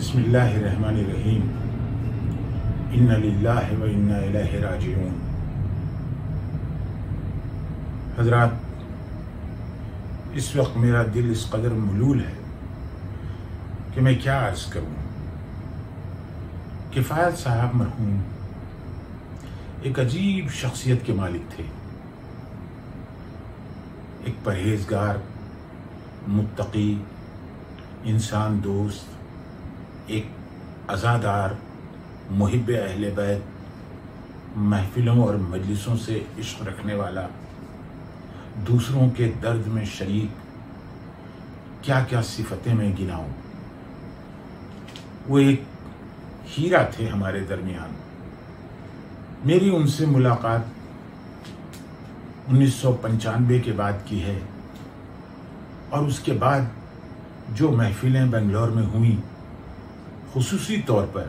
بسم اللہ الرحمن الرحیم انا للہ و انا الیہ راجعون۔ حضرات، اس وقت میرا دل اس قدر ملول ہے کہ میں کیا عرض کروں۔ کفایت صاحب مرحوم ایک عجیب شخصیت کے مالک تھے، ایک پرہیزگار، متقی، انسان دوست، ایک عزادار، محب اہل بیت، محفلوں اور مجلسوں سے عشق رکھنے والا، دوسروں کے درد میں شریک، کیا کیا صفتیں میں گناؤں۔ وہ ایک ہیرا تھے ہمارے درمیان۔ میری ان سے ملاقات 1995 کے بعد کی ہے، اور اس کے بعد جو محفلیں بنگلور میں ہوئیں، خصوصی طور پر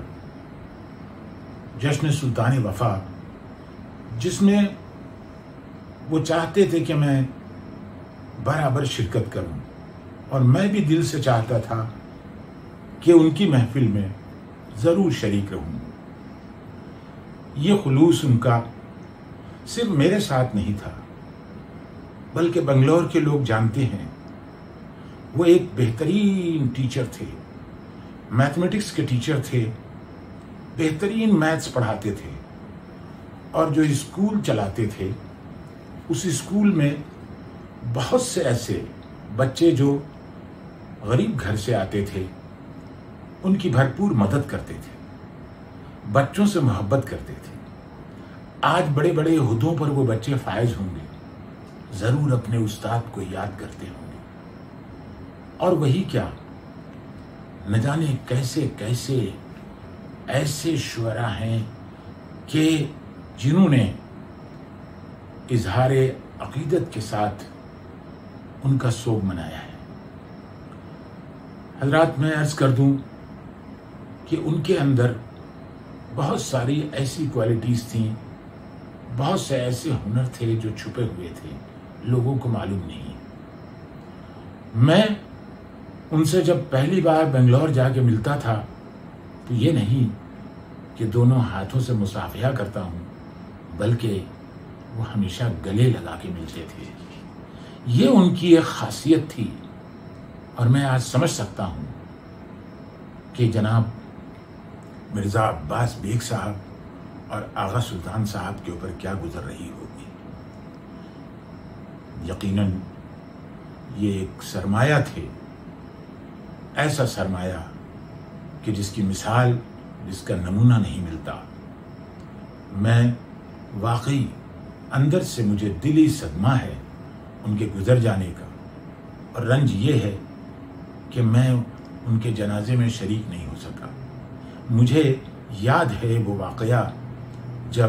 جشن سلطان وفا، جس میں وہ چاہتے تھے کہ میں برابر شرکت کروں، اور میں بھی دل سے چاہتا تھا کہ ان کی محفل میں ضرور شریک رہوں۔ یہ خلوص ان کا صرف میرے ساتھ نہیں تھا، بلکہ بنگلور کے لوگ جانتے ہیں وہ ایک بہترین ٹیچر تھے، میتھمیٹکس کے ٹیچر تھے، بہترین میتھس پڑھاتے تھے، اور جو اسکول چلاتے تھے، اس اسکول میں بہت سے ایسے بچے جو غریب گھر سے آتے تھے، ان کی بھرپور مدد کرتے تھے، بچوں سے محبت کرتے تھے۔ آج بڑے بڑے عہدوں پر وہ بچے فائز ہوں گے، ضرور اپنے استاد کو یاد کرتے ہوں گے، اور وہی کیا، نہ جانے کیسے کیسے ایسے شعراء ہیں کہ جنہوں نے اظہار عقیدت کے ساتھ ان کا سوگ منایا ہے۔ حضرات، میں عرض کر دوں کہ ان کے اندر بہت ساری ایسی کوالٹیز تھیں، بہت سے ایسے ہنر تھے جو چھپے ہوئے تھے، لوگوں کو معلوم نہیں۔ میں ان سے جب پہلی بار بنگلور جا کے ملتا تھا تو یہ نہیں کہ دونوں ہاتھوں سے مصافحہ کرتا ہوں، بلکہ وہ ہمیشہ گلے لگا کے ملتے تھے۔ یہ ان کی ایک خاصیت تھی، اور میں آج سمجھ سکتا ہوں کہ جناب مرزا عباس بیگ صاحب اور آغا سلطان صاحب کے اوپر کیا گزر رہی ہوگی۔ یقیناً یہ ایک سرمایہ تھے، ایسا سرمایہ کہ جس کی مثال، جس کا نمونہ نہیں ملتا۔ میں واقعی اندر سے مجھے دلی صدمہ ہے ان کے گزر جانے کا، اور رنج یہ ہے کہ میں ان کے جنازے میں شریک نہیں ہو سکا۔ مجھے یاد ہے وہ واقعہ جب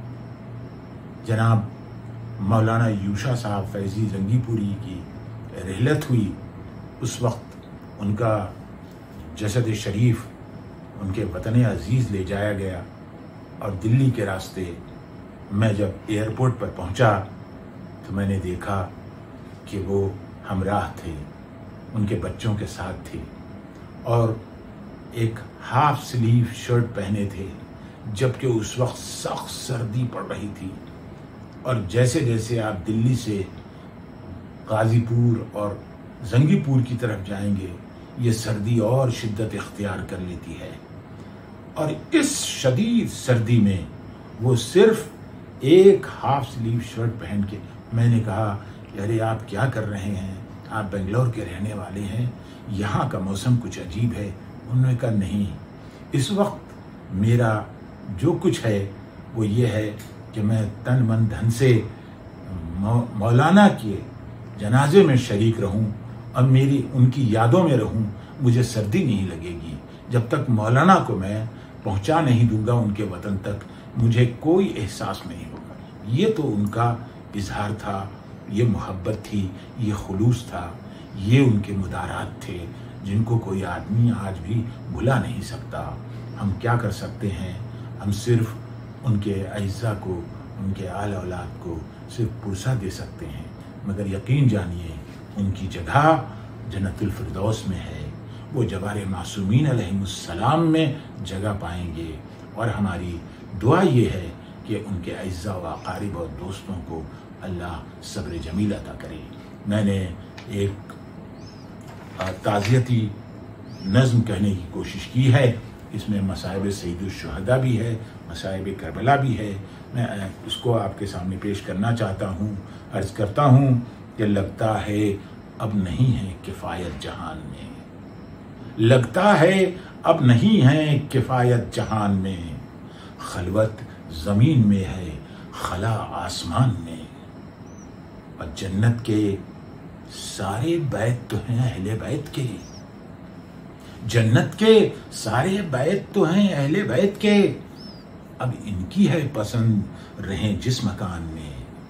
جناب مولانا یوشا صاحب فیضی زنگی پوری کی رحلت ہوئی، اس وقت ان کا جسد شریف ان کے وطن عزیز لے جایا گیا، اور دلی کے راستے میں جب ایئرپورٹ پر پہنچا تو میں نے دیکھا کہ وہ ہمراہ تھے، ان کے بچوں کے ساتھ تھے، اور ایک ہاف سلیو شرٹ پہنے تھے، جبکہ اس وقت سخت سردی پڑ رہی تھی، اور جیسے جیسے آپ دلی سے غازی پور اور زنگی پور کی طرف جائیں گے، یہ سردی اور شدت اختیار کر لیتی ہے، اور اس شدید سردی میں وہ صرف ایک ہاف سلیو شرٹ پہن کے، میں نے کہا ارے آپ کیا کر رہے ہیں، آپ بنگلور کے رہنے والے ہیں، یہاں کا موسم کچھ عجیب ہے۔ انہوں نے کہا نہیں، اس وقت میرا جو کچھ ہے وہ یہ ہے کہ میں تن من دھن سے مولانا کے جنازے میں شریک رہوں، اور میری ان کی یادوں میں رہوں، مجھے سردی نہیں لگے گی۔ جب تک مولانا کو میں پہنچا نہیں دوں گا ان کے وطن تک، مجھے کوئی احساس نہیں ہوگا۔ یہ تو ان کا اظہار تھا، یہ محبت تھی، یہ خلوص تھا، یہ ان کے مدارات تھے جن کو کوئی آدمی آج بھی بھلا نہیں سکتا۔ ہم کیا کر سکتے ہیں؟ ہم صرف ان کے اعزاء کو، ان کے آل اولاد کو صرف پرسہ دے سکتے ہیں، مگر یقین جانیے ان کی جگہ جنت الفردوس میں ہے۔ وہ جبار معصومین علیہم السلام میں جگہ پائیں گے. اور ہماری دعا یہ ہے کہ ان کے اعزاء و اقارب اور دوستوں کو اللہ صبر جمیل عطا کرے. میں نے ایک تعزیتی نظم کہنے کی کوشش کی ہے. اس میں مصائب سید الشہداء بھی ہے، مصائب کربلا بھی ہے. میں اس کو آپ کے سامنے پیش کرنا چاہتا ہوں. عرض کرتا ہوں کہ لگتا ہے اب نہیں ہے کفایت جہان میں، لگتا ہے اب نہیں ہے کفایت جہان میں، خلوت زمین میں ہے خلا آسمان میں. اور جنت کے سارے بیت تو ہیں اہل بیت کے، جنت کے سارے بیت تو ہیں اہل بیت کے، اب ان کی ہے پسند رہیں جس مکان میں.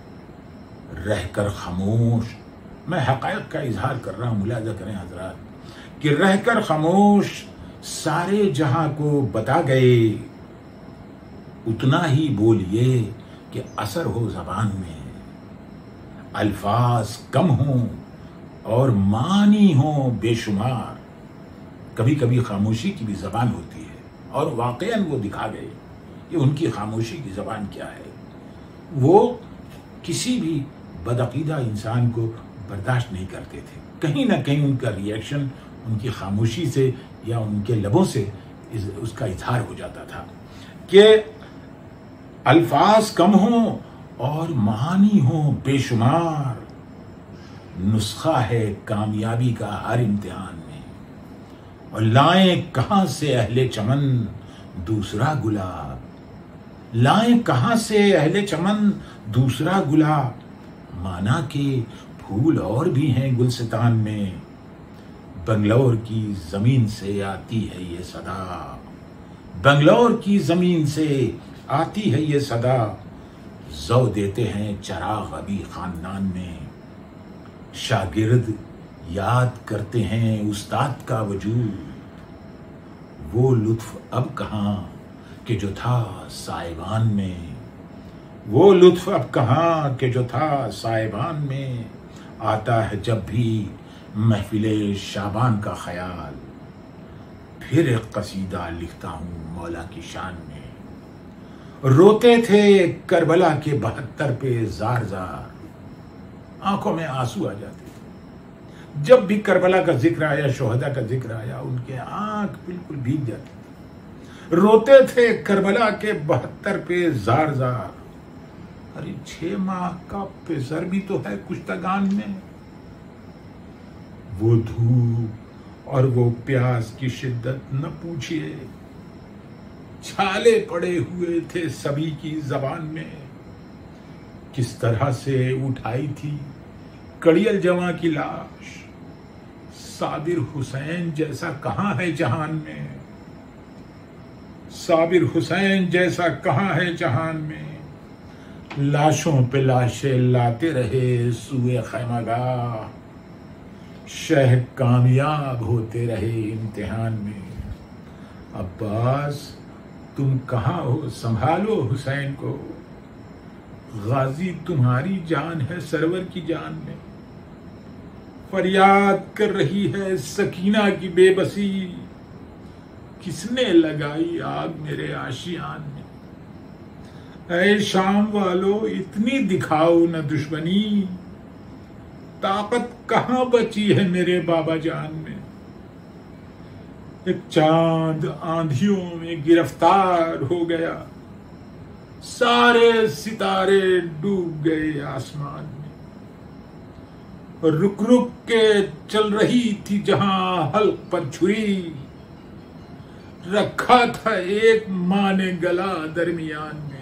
رہ کر خاموش، میں حقائق کا اظہار کر رہا ہوں، ملاحظہ کریں حضرات، کہ رہ کر خاموش سارے جہاں کو بتا گئے، اتنا ہی بولیے کہ اثر ہو زبان میں. الفاظ کم ہوں اور معنی ہوں بے شمار. کبھی کبھی خاموشی کی بھی زبان ہوتی ہے، اور واقعاً وہ دکھا گئے کہ ان کی خاموشی کی زبان کیا ہے. وہ کسی بھی بدعقیدہ انسان کو برداشت نہیں کرتے تھے. کہیں نہ کہیں ان کا ریئیکشن ان کی خاموشی سے یا ان کے لبوں سے اس کا اظہار ہو جاتا تھا کہ الفاظ کم ہوں اور معانی ہوں بے شمار، نسخہ ہے کامیابی کا ہر امتحان میں. اور لائیں کہاں سے اہل چمن دوسرا گلاب، لائیں کہاں سے اہل چمن دوسرا گلاب، مانا کہ پھول اور بھی ہیں گلستان میں. بنگلور کی زمین سے آتی ہے یہ صدا، بنگلور کی زمین سے آتی ہے یہ صدا. زو دیتے ہیں چراغ ابھی خاندان میں، شاگرد یاد کرتے ہیں استاد کا وجود. وہ لطف اب کہاں کہ جو تھا سائبان میں، وہ لطف اب کہاں کہ جو تھا سائبان میں. آتا ہے جب بھی محفل شابان کا خیال، پھر ایک قصیدہ لکھتا ہوں مولا کی شان میں. روتے تھے کربلا کے 72 پہ زار زار، آنکھوں میں آنسو آ جاتے تھے. جب بھی کربلا کا ذکر آیا، شہداء کا ذکر آیا، ان کے آنکھ بالکل بھیگ جاتی تھی. روتے تھے کربلا کے 72 پہ زار زار. ارے 6 ماہ کا پیسر بھی تو ہے کشتگان میں. وہ دھوپ اور وہ پیاس کی شدت نہ پوچھئے، چھالے پڑے ہوئے تھے سبھی کی زبان میں. کس طرح سے اٹھائی تھی کڑیل جواں کی لاش، صابر حسین جیسا کہاں ہے جہان میں، صابر حسین جیسا کہاں ہے جہان میں. لاشوں پہ لاشیں لاتے رہے سوئے خیمہ گاہ، شہ کامیاب ہوتے رہے امتحان میں. عباس تم کہاں ہو سنبھالو حسین کو، غازی تمہاری جان ہے سرور کی جان میں. فریاد کر رہی ہے سکینہ کی بے بسی، کس نے لگائی آگ میرے آشیان میں. اے شام والو اتنی دکھاؤ نہ دشمنی، طاقت کہاں بچی ہے میرے بابا جان میں. ایک چاند آندھیوں میں گرفتار ہو گیا، سارے ستارے ڈوب گئے آسمان میں. رک رک کے چل رہی تھی جہاں حلق پر چھری، رکھا تھا ایک ماں نے گلا درمیان میں.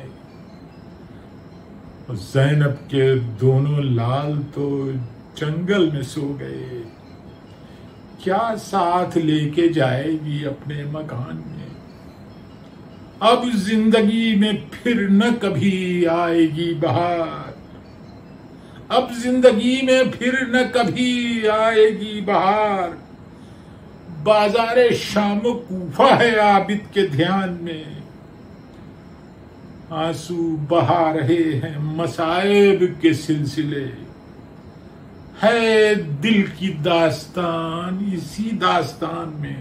زینب کے دونوں لال تو جنگل میں سو گئے، کیا ساتھ لے کے جائے گی اپنے مکان میں. اب زندگی میں پھر نہ کبھی آئے گی بہار، اب زندگی میں پھر نہ کبھی آئے گی بہار. بازار شام و کوفہ ہے عابد کے دھیان میں، آنسو بہا رہے ہیں مصائب کے سلسلے. ہے دل کی داستان اسی داستان میں،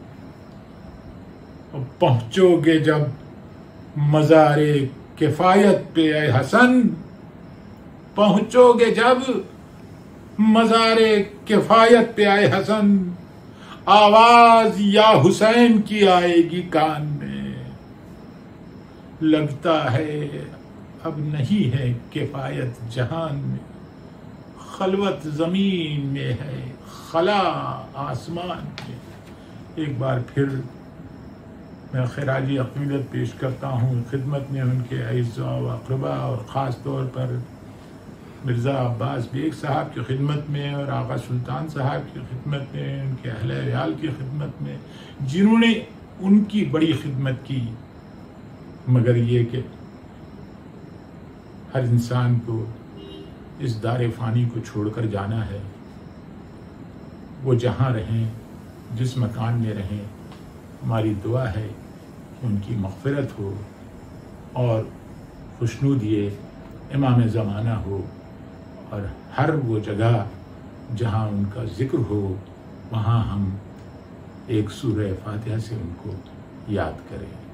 پہنچو گے جب مزار کفایت پہ اے حسن، پہنچو گے جب مزار کفایت پہ اے حسن، آواز یا حسین کی آئے گی کان میں، لگتا ہے اب نہیں ہے کفایت جہان میں، خلوت زمین میں ہے خلا آسمان میں۔ ایک بار پھر میں خراج عقیدت پیش کرتا ہوں خدمت میں ان کے اعزاء و اقربا، اور خاص طور پر مرزا عباس بیگ صاحب کی خدمت میں اور آغا سلطان صاحب کی خدمت میں، ان کے اہل عیال کی خدمت میں، جنہوں نے ان کی بڑی خدمت کی۔ مگر یہ کہ ہر انسان کو اس دار فانی کو چھوڑ کر جانا ہے، وہ جہاں رہیں، جس مکان میں رہیں، ہماری دعا ہے کہ ان کی مغفرت ہو اور خوشنود یہ امام زمانہ ہو، اور ہر وہ جگہ جہاں ان کا ذکر ہو وہاں ہم ایک سورہ فاتحہ سے ان کو یاد کریں۔